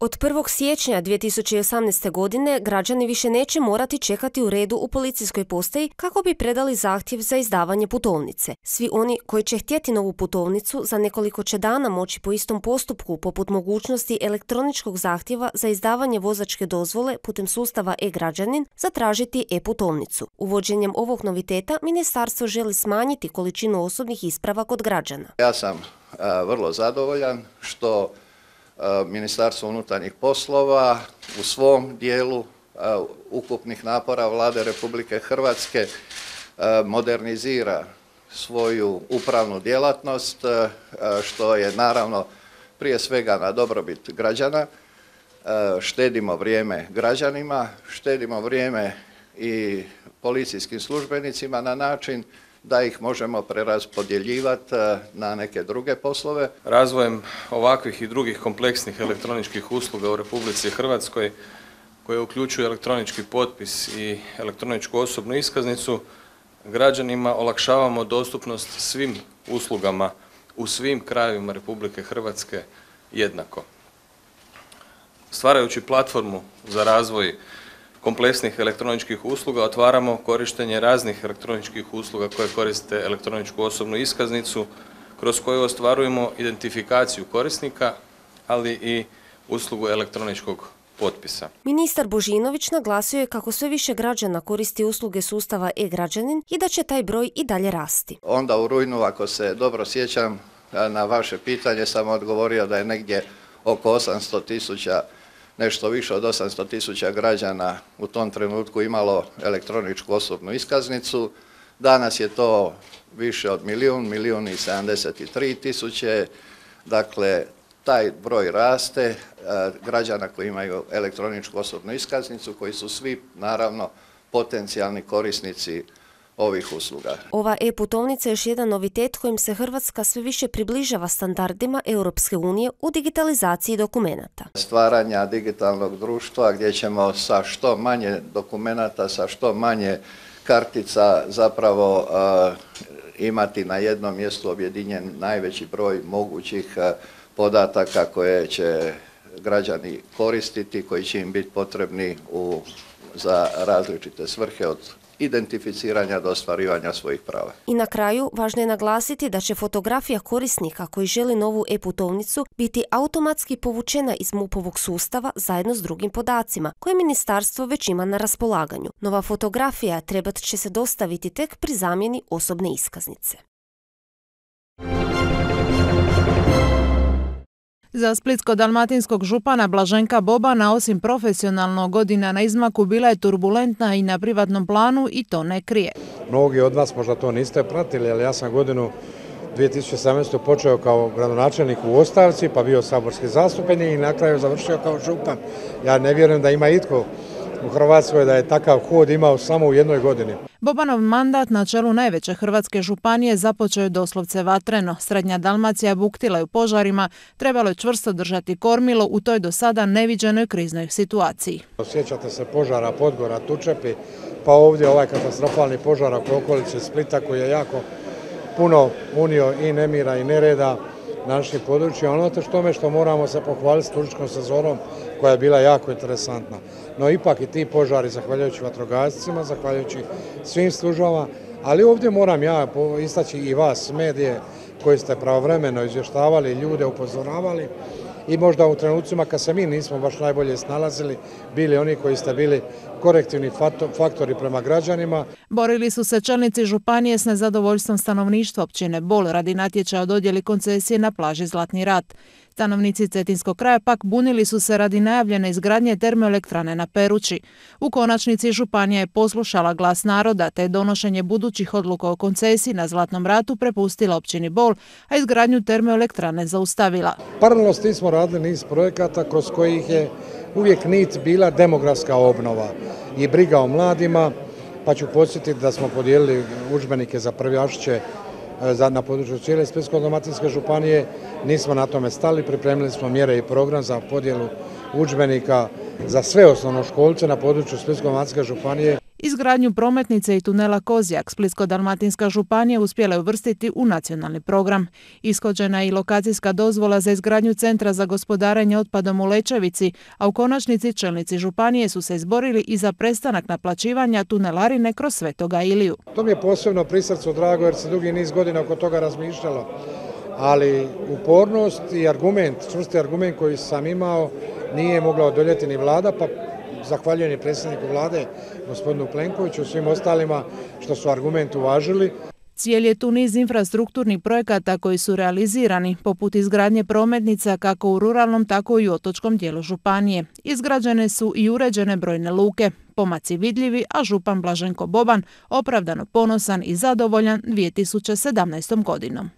Od 1. siječnja 2018. godine građani više neće morati čekati u redu u policijskoj postaji kako bi predali zahtjev za izdavanje putovnice. Svi oni koji će htjeti novu putovnicu za nekoliko će dana moći po istom postupku, poput mogućnosti elektroničkog zahtjeva za izdavanje vozačke dozvole putem sustava e-građanin, zatražiti e-putovnicu. Uvođenjem ovog noviteta ministarstvo želi smanjiti količinu osobnih isprava kod građana. Ja sam vrlo zadovoljan što Ministarstvo unutarnjih poslova u svom dijelu ukupnih napora Vlade Republike Hrvatske modernizira svoju upravnu djelatnost, što je naravno prije svega na dobrobit građana. Štedimo vrijeme građanima, štedimo vrijeme i policijskim službenicima na način da ih možemo preraspodjeljivati na neke druge poslove. Razvojem ovakvih i drugih kompleksnih elektroničkih usluga u Republici Hrvatskoj, koje uključuju elektronički potpis i elektroničku osobnu iskaznicu, građanima olakšavamo dostupnost svim uslugama u svim krajevima Republike Hrvatske jednako. Stvarajući platformu za razvoj kompleksnih elektroničkih usluga otvaramo korištenje raznih elektroničkih usluga koje koriste elektroničku osobnu iskaznicu, kroz koju ostvarujemo identifikaciju korisnika, ali i uslugu elektroničkog potpisa. Ministar Božinović naglasio je kako sve više građana koristi usluge sustava e-građanin i da će taj broj i dalje rasti. Onda u rujnu, ako se dobro sjećam, na vaše pitanje sam odgovorio da je negdje oko 800.000, nešto više od 800.000 građana u tom trenutku imalo elektroničku osobnu iskaznicu. Danas je to više od 1.073.000. Dakle, taj broj raste građana koji imaju elektroničku osobnu iskaznicu, koji su svi naravno potencijalni korisnici ovih usluga. Ova e-putovnica je još jedan novitet kojim se Hrvatska sve više približava standardima Europske unije u digitalizaciji dokumenata. Stvaranja digitalnog društva gdje ćemo sa što manje dokumenata, sa što manje kartica zapravo imati na jednom mjestu objedinjen najveći broj mogućih podataka koje će građani koristiti, koji će im biti potrebni za različite svrhe, od identificiranja do ostvarivanja svojih prava. I na kraju, važno je naglasiti da će fotografija korisnika koji želi novu e-putovnicu biti automatski povučena iz MUP-ovog sustava zajedno s drugim podacima, koje ministarstvo već ima na raspolaganju. Nova fotografija trebat će se dostaviti tek pri zamjeni osobne iskaznice. Za splitsko-dalmatinskog župana Blaženka Bobana, osim profesionalno, godina na izmaku bila je turbulentna i na privatnom planu i to ne krije. Mnogi od vas možda to niste pratili, ali ja sam godinu 2017. počeo kao gradonačelnik u ostavci, pa bio saborski zastupnik i na kraju završio kao župan. Ja ne vjerujem da ima itko u Hrvatskoj da je takav hod imao samo u jednoj godini. Bobanov mandat na čelu najveće hrvatske županije započeo je doslovce vatreno. Srednja Dalmacija buktila je u požarima, trebalo je čvrsto držati kormilo u toj do sada neviđenoj kriznoj situaciji. Sjećate se požara Podgora, Tučepi, pa ovdje ovaj katastrofalni požar oko okolice Splita koji je jako puno unio i nemira i nereda na našim područjima. Ono što moramo se pohvaliti s turističkom sezonom koja je bila jako interesantna. No ipak i ti požari, zahvaljujući vatrogascima, zahvaljujući svim službama, ali ovdje moram ja istaći i vas, medije, koji ste pravovremeno izvještavali, ljude upozoravali i možda u trenucima kad se mi nismo baš najbolje snalazili, bili oni koji ste bili korektivni faktori prema građanima. Borili su se čelnici županije s nezadovoljstvom stanovništva općine Bol radi natječaja o dodjeli koncesije na plaži Zlatni rat. Stanovnici Cetinskog kraja pak bunili su se radi najavljene izgradnje termoelektrane na Perući. U konačnici županija je poslušala glas naroda te donošenje budućih odluka o koncesiji na Zlatnom ratu prepustila općini Bol, a izgradnju termoelektrane zaustavila. Paralelno s tim smo radili niz projekata kroz kojih je uvijek nit bila demografska obnova i briga o mladima, pa ću podsjetiti da smo podijelili udžbenike za prvašiće na području cijele Splitsko-dalmatinske županije. Nismo na tome stali, pripremili smo mjere i program za podjelu udžbenika za sve osnovnoškolce na području Splitsko-dalmatinske županije. Izgradnju prometnice i tunela Kozjak Splitsko-dalmatinska županija uspjela je uvrstiti u nacionalni program. Ishođena je i lokacijska dozvola za izgradnju centra za gospodarenje otpadom u Lećevici, a u konačnici čelnici županije su se izborili i za prestanak naplaćivanja tunelarine kroz Svetoga Iliju. To mi je posebno pri srcu drago jer se dugi niz godina oko toga razmišljalo. Ali upornost i argument, čvrsti argument koji sam imao nije mogla odoljeti ni vlada, pa zahvaljujem i predsjedniku vlade, gospodinu Plenkoviću, svim ostalima što su argument uvažili. Cijeli je tu niz infrastrukturnih projekata koji su realizirani, poput izgradnje prometnica kako u ruralnom, tako i u otočkom dijelu županije. Izgrađene su i uređene brojne luke, pomaci vidljivi, a župan Blaženko Boban opravdano ponosan i zadovoljan 2017. godinom.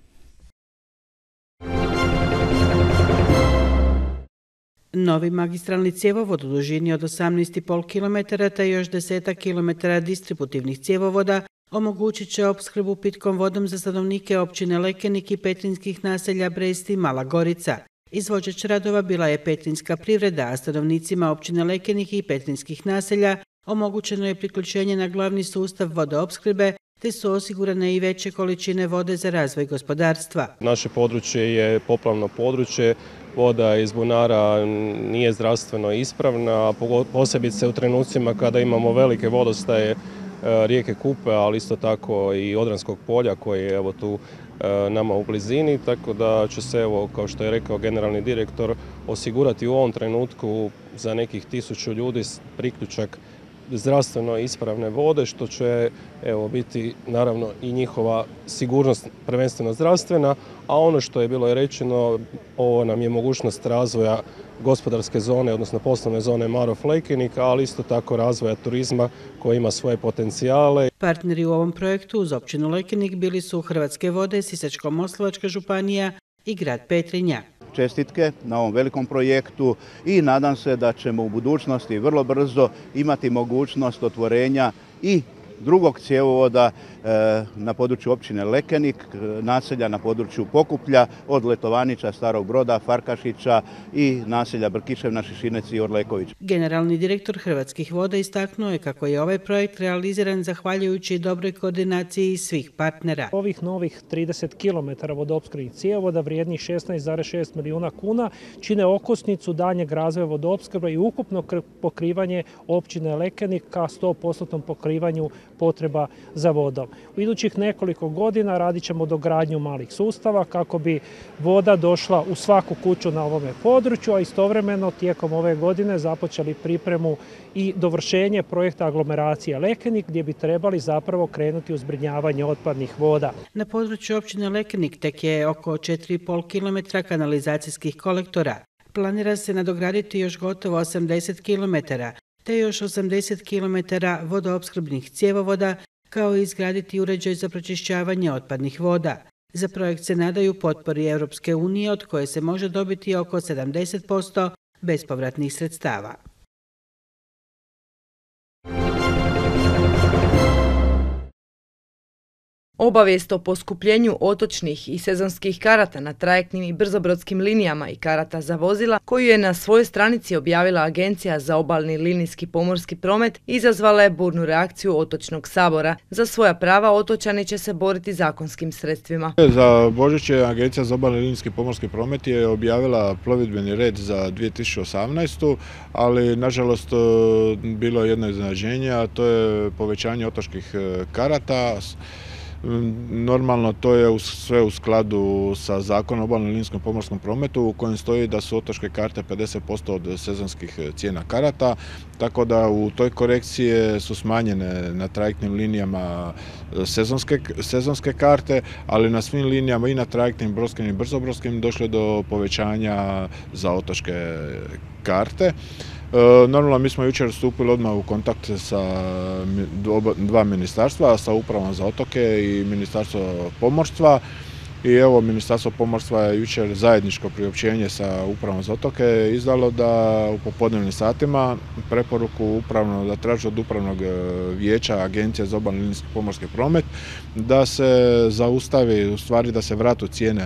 Novi magistralni cjevovod u dužini od 18,5 km te još 10 km distributivnih cjevovoda omogućit će opskrbu pitkom vodom za stanovnike općine Lekenik i petrinjskih naselja Brest i Mala Gorica. Izvođač radova bila je Petrinjska privreda, a stanovnicima općine Lekenik i petrinjskih naselja omogućeno je priključenje na glavni sustav vodoopskrbe te su osigurane i veće količine vode za razvoj gospodarstva. Naše područje je poplavno područje, voda iz bunara nije zdravstveno ispravna, a posebice u trenucima kada imamo velike vodostaje rijeke Kupe, ali isto tako i Odranskog polja koji je evo tu nama u blizini, tako da će se, evo, kao što je rekao generalni direktor, osigurati u ovom trenutku za nekih 1000 ljudi priključak zdravstveno ispravne vode, što će biti naravno i njihova sigurnost prvenstveno zdravstvena, a ono što je bilo i rečeno, ovo nam je mogućnost razvoja gospodarske zone, odnosno poslovne zone Marof Lekenik, ali isto tako razvoja turizma koji ima svoje potencijale. Partneri u ovom projektu uz općinu Lekenik bili su Hrvatske vode, Sisačko-moslavačka županija i grad Petrinja. Čestitke na ovom velikom projektu i nadam se da ćemo u budućnosti vrlo brzo imati mogućnost otvorenja i drugog cjevovoda na području općine Lekenik, naselja na području Pokuplja, od Letovanića, Starog Broda, Farkašića i naselja Brkiševna, Šišinec i Orleković. Generalni direktor Hrvatskih voda istaknuo je kako je ovaj projekt realiziran zahvaljujući dobroj koordinaciji svih partnera. Ovih novih 30 km vodoopskrbnih cjevovoda vrijednih 16,6 milijuna kuna čine okosnicu daljnjeg razvoja vodoopskrbe i ukupno pokrivanje općine Lekenik ka 100% pokrivanju potreba za vodom. U idućih nekoliko godina radit ćemo dogradnju malih sustava kako bi voda došla u svaku kuću na ovome području, a istovremeno tijekom ove godine započeli pripremu i dovršenje projekta aglomeracije Lekenik gdje bi trebali zapravo krenuti u zbrinjavanje otpadnih voda. Na području općine Lekenik tek je oko 4,5 km kanalizacijskih kolektora. Planira se nadograditi još gotovo 80 km, te još 80 km vodoopskrbnih cjevovoda, kao i izgraditi uređaj za pročišćavanje otpadnih voda. Za projekt se nadaju potpori Europske unije, od koje se može dobiti oko 70% bespovratnih sredstava. Obavijest o poskupljenju otočnih i sezonskih karata na trajektnim i brzobrodskim linijama i karata za vozila, koju je na svojoj stranici objavila Agencija za obalni linijski pomorski promet, izazvala je burnu reakciju Otočnog sabora. Za svoja prava otočani će se boriti zakonskim sredstvima. Za Božić je Agencija za obalni linijski pomorski promet je objavila plovidbeni red za 2018. ali nažalost bilo je jedno iznenađenje, a to je povećanje otočkih karata. Normalno to je sve u skladu sa Zakonom o obalnom linijskom pomorskom prometu u kojem stoji da su otočke karte 50% od sezonskih cijena karata, tako da u toj korekciji su smanjene na trajektnim linijama sezonske karte, ali na svim linijama i na trajektnim, brodskim i brzobrodskim došlo je do povećanja za otočke karte. Normalno, mi smo jučer stupili odmah u kontakt sa dva ministarstva, sa Upravom za otoke i Ministarstvo pomorstva. I evo, Ministarstvo pomorstva je jučer zajedničko priopćenje sa Upravom za otoke izdalo da u popodnevnim satima preporuku da traži od Upravnog vijeća Agencije za obalni linijski pomorski promet da se zaustavi, u stvari da se vratu cijene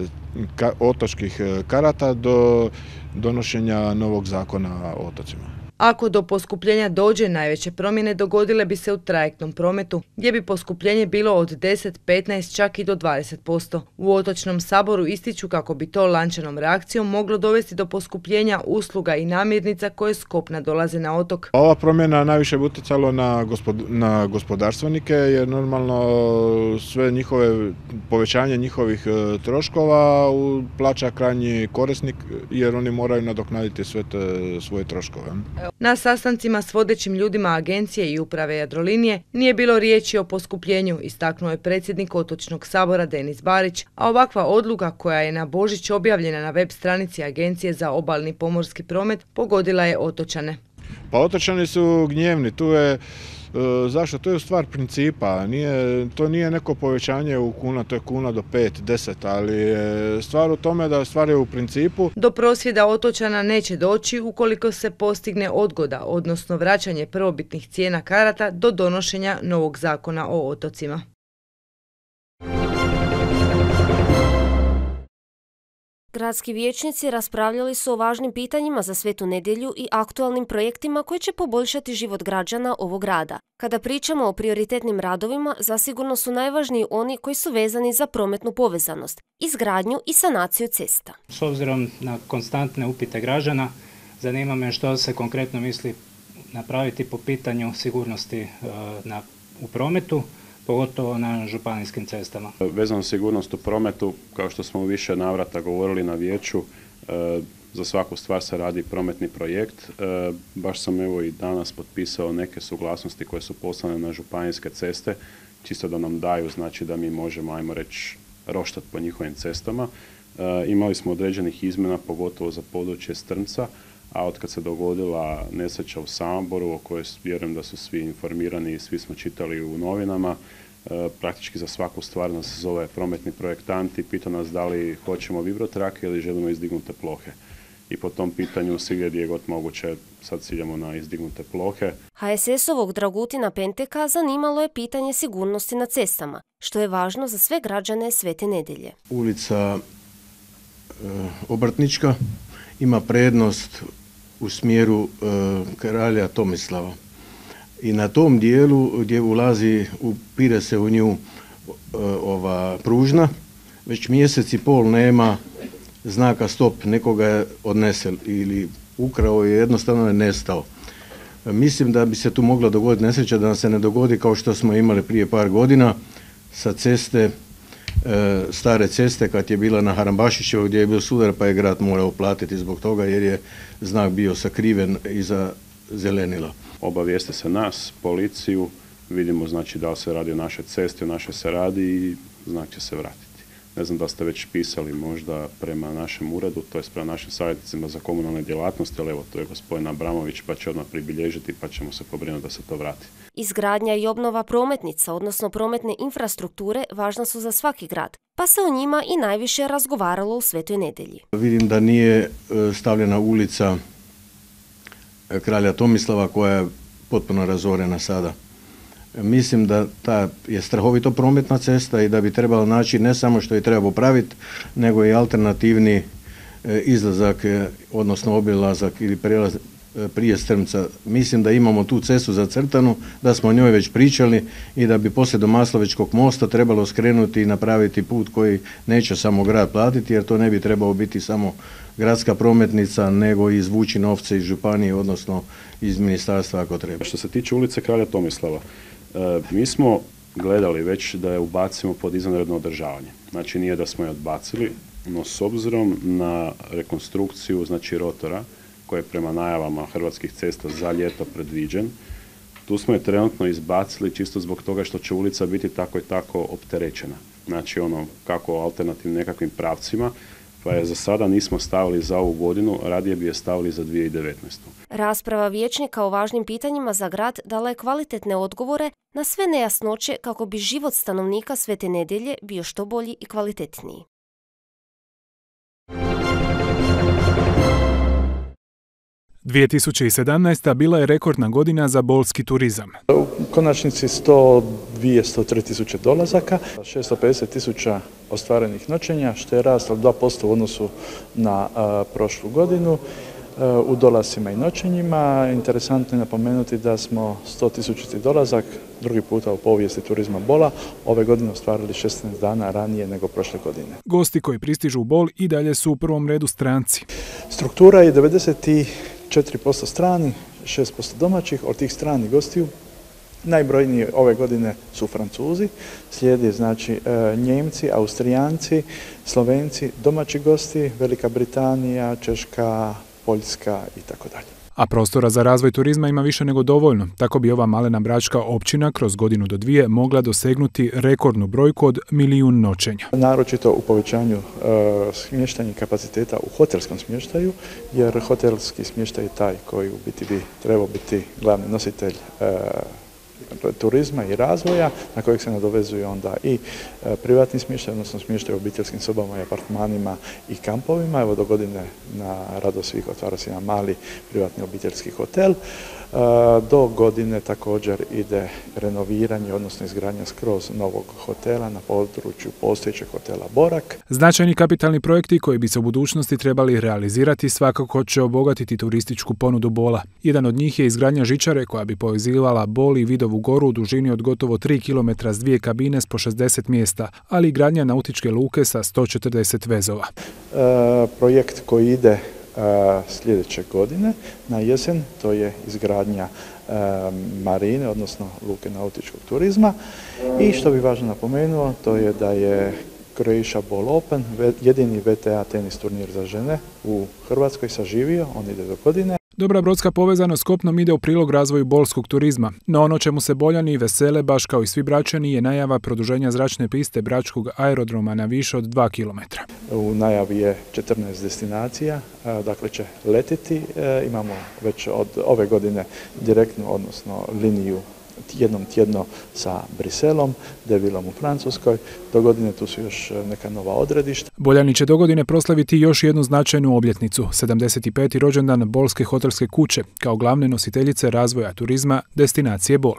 otočkih karata do donošenja novog zakona o otocima. Ako do poskupljenja dođe, najveće promjene dogodile bi se u trajektnom prometu, gdje bi poskupljenje bilo od 10, 15, čak i do 20%. U Otočnom saboru ističu kako bi to lančanom reakcijom moglo dovesti do poskupljenja usluga i namirnica koje s kopna dolaze na otok. Ova promjena najviše bi utjecalo na gospodarstvenike, jer normalno sve njihove povećanje njihovih troškova plaća krajnji korisnik, jer oni moraju nadoknaditi sve te svoje troškove. Na sastancima s vodećim ljudima agencije i uprave Jadrolinije nije bilo riječi o poskupljenju, istaknuo je predsjednik Otočnog sabora Denis Barić, a ovakva odluka koja je na Božić objavljena na web stranici Agencije za obalni pomorski promet pogodila je otočane. Pa otočani su gnjevni, tu je zašto? To je u stvar principa, to nije neko povećanje u kuna, to je kuna do 5, 10, ali je stvar u tome da stvar je u principu. Do prosvjeda otočana neće doći ukoliko se postigne odgoda, odnosno vraćanje prvobitnih cijena karata do donošenja novog zakona o otocima. Gradski vijećnici raspravljali su o važnim pitanjima za Svetu nedjelju i aktualnim projektima koji će poboljšati život građana ovog grada. Kada pričamo o prioritetnim radovima, zasigurno su najvažniji oni koji su vezani za prometnu povezanost, izgradnju i sanaciju cesta. S obzirom na konstantne upite građana, zanima me što se konkretno misli napraviti po pitanju sigurnosti u prometu, pogotovo na županijskim cestama. Vezano sigurnost u prometu, kao što smo u više navrata govorili na vijeću, za svaku stvar se radi prometni projekt. Baš sam evo i danas potpisao neke suglasnosti koje su poslane na županijske ceste, čisto da nam daju, znači da mi možemo, ajmo reći, roštati po njihovim cestama. Imali smo određenih izmjena, pogotovo za područje Strmca, a od kad se dogodila nesreća u Samoboru, o kojoj vjerujem da su svi informirani i svi smo čitali u novinama, praktički za svaku stvar nas zove prometni projektant i pita nas da li hoćemo vibrotrake ili želimo izdignute plohe. I po tom pitanju svigdje gdje je god moguće sad ciljamo na izdignute plohe. HSS-ovog Dragutina Penteka zanimalo je pitanje sigurnosti na cestama, što je važno za sve građane Svete nedjelje. Ulica Obrtnička ima prednost u smjeru Kralja Tomislava. I na tom dijelu gdje upire se u nju ova pružna, već mjesec i pol nema znaka stop, nekoga je odnesel ili ukrao je, jednostavno je nestao. Mislim da bi se tu mogla dogoditi nesreća, da nam se ne dogodi kao što smo imali prije par godina sa ceste, stare ceste kad je bila na Harambašićevo gdje je bio sudar pa je grad morao platiti zbog toga jer je znak bio sakriven iza zelenila. Obavijeste se nas, policiju, vidimo znači da li se radi o našoj cesti, o našoj se radi i znak će se vratiti. Ne znam da ste već pisali možda prema našem uredu, to je prema našim savjetnicima za komunalne djelatnosti, ali evo to je gospodin Abramović pa će odmah pribilježiti pa ćemo se pobrinuti da se to vrati. Izgradnja i obnova prometnica, odnosno prometne infrastrukture, važna su za svaki grad, pa se o njima i najviše razgovaralo u Svetoj nedjelji. Vidim da nije stavljena ulica Kralja Tomislava koja je potpuno razorena sada. Mislim da ta je strahovito prometna cesta i da bi trebalo naći ne samo što je treba popraviti, nego i alternativni izlazak, odnosno obilazak ili prelaz prije Strmca. Mislim da imamo tu cestu zacrtanu, da smo o njoj već pričali i da bi poslije do Maslovičkog mosta trebalo skrenuti i napraviti put koji neće samo grad platiti, jer to ne bi trebao biti samo gradska prometnica, nego i izvući novce iz županije, odnosno iz ministarstva ako treba. Što se tiče ulice Kralja Tomislava, mi smo gledali već da je ubacimo pod izvanredno održavanje. Znači nije da smo je odbacili, no s obzirom na rekonstrukciju znači rotora, koji je prema najavama Hrvatskih cesta za ljeto predviđen, tu smo je trenutno izbacili čisto zbog toga što će ulica biti tako i tako opterećena. Znači kako alternativnim nekakvim pravcima, pa je za sada nismo stavili za ovu godinu, radije bi je stavili za 2019. Rasprava vijećnika o važnim pitanjima za grad dala je kvalitetne odgovore na sve nejasnoće kako bi život stanovnika Svete nedjelje bio što bolji i kvalitetniji. – 2017. bila je rekordna godina za bolski turizam. U konačnici 102-103 tisuće dolazaka, 650 tisuća ostvarenih noćenja, što je rast od 2% u odnosu na prošlu godinu. u dolascima i noćenjima. Interesantno je napomenuti da smo 100.000 dolazak, drugi puta u povijesti turizma Bola, ove godine ostvarili 16 dana ranije nego prošle godine. Gosti koji pristižu u Bol i dalje su u prvom redu stranci. Struktura je 94% strani, 6% domaćih. Od tih stranih gostiju najbrojniji ove godine su Francuzi, slijedi znači Njemci, Austrijanci, Slovenci, domaći gosti, Velika Britanija, Češka, Poljska i tako dalje. A prostora za razvoj turizma ima više nego dovoljno. Tako bi ova malena bračka općina kroz godinu do dvije mogla dosegnuti rekordnu brojku od 1 milijun noćenja. Naročito u povećanju smještajnih kapaciteta u hotelskom smještaju, jer hotelski smještaj je taj koji u biti bi trebao biti glavni nositelj turizma i razvoja, na kojeg se nadovezuje onda i privatni smještaj, odnosno smještaj u obiteljskim sobama i apartmanima i kampovima. Evo do godine na radost svih otvara se jedan mali privatni obiteljski hotel. Do godine također ide renoviranje, odnosno izgradnja skroz novog hotela na području postojećeg hotela Borak. Značajni kapitalni projekti koji bi se u budućnosti trebali realizirati svakako će obogatiti turističku ponudu Bola. Jedan od njih je izgradnja žičare koja bi povezivala Bol i Vidovu Goru u dužini od gotovo 3 km s 2 kabine s po 60 mjesta, ali i gradnja nautičke luke sa 140 vezova. Projekt koji ide sljedeće godine na jesen, to je izgradnja marine, odnosno luke nautičkog turizma. I što bi važno napomenuo, to je da je Croatia Ball Open, jedini VTA tenis turnir za žene u Hrvatskoj, saživio, on ide do godine. Dobra brodska povezanost s kopnom ide u prilog razvoju bolskog turizma, no ono čemu se Boljani vesele, baš kao i svi Bračani, je najava produženja zračne piste Bračkog aerodroma na više od 2 km. U najavi je 14 destinacija, dakle će letiti. Imamo već od ove godine direktnu, odnosno liniju jednom tjedno sa Briselom, Devilom u Francuskoj. Do godine tu su još neka nova odredišta. Boljani će do godine proslaviti još jednu značajnu obljetnicu, 75. rođendan Bolske hotelske kuće, kao glavne nositeljice razvoja turizma destinacije Bol.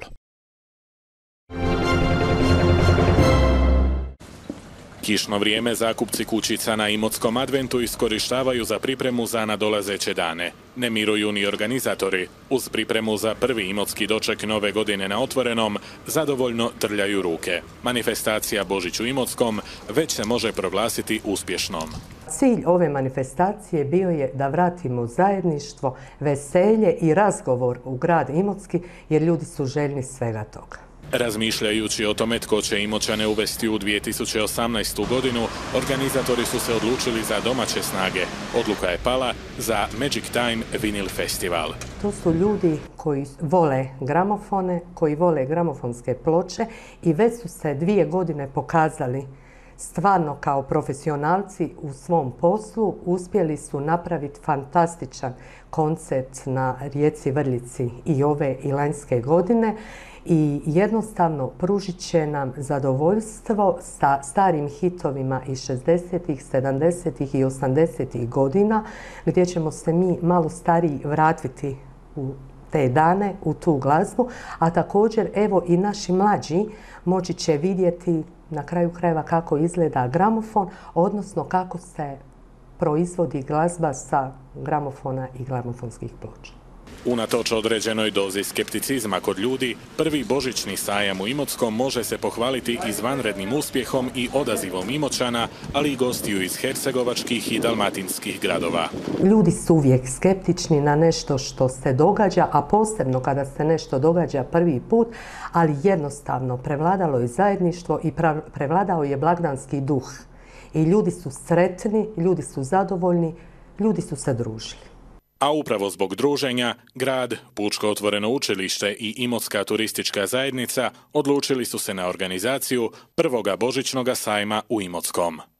Kišno vrijeme zakupci kućica na Imotskom adventu iskorištavaju za pripremu za nadolazeće dane. Ne miruju ni organizatori. Uz pripremu za prvi imotski doček nove godine na otvorenom, zadovoljno trljaju ruke. Manifestacija Božić u Imotskom već se može proglasiti uspješnom. Cilj ove manifestacije bio je da vratimo zajedništvo, veselje i razgovor u grad Imotski, jer ljudi su željni svega toga. Razmišljajući o tome tko će Imoćane uvesti u 2018. godinu, organizatori su se odlučili za domaće snage. Odluka je pala za Magic Time Vinyl Festival. To su ljudi koji vole gramofone, koji vole gramofonske ploče i već su se 2 godine pokazali stvarno kao profesionalci u svom poslu. Uspjeli su napraviti fantastičan koncert na rijeci Vrljici i ove i lanjske godine. I jednostavno pružit će nam zadovoljstvo sa starim hitovima iz 60-ih, 70-ih i 80-ih godina, gdje ćemo se mi malo stariji vratiti u te dane, u tu glazbu, a također evo i naši mlađi moći će vidjeti na kraju krajeva kako izgleda gramofon, odnosno kako se proizvodi glazba sa gramofona i gramofonskih ploča. Unatoč određenoj dozi skepticizma kod ljudi, prvi božićni sajam u Imotskom može se pohvaliti izvanrednim uspjehom i odazivom Imoćana, ali i gostiju iz hercegovačkih i dalmatinskih gradova. Ljudi su uvijek skeptični na nešto što se događa, a posebno kada se nešto događa prvi put, ali jednostavno prevladalo je zajedništvo i prevladao je blagdanski duh. I ljudi su sretni, ljudi su zadovoljni, ljudi su se družili. A upravo zbog druženja, grad, Pučko otvoreno učilište i Imotska turistička zajednica odlučili su se na organizaciju prvoga božićnoga sajma u Imotskom.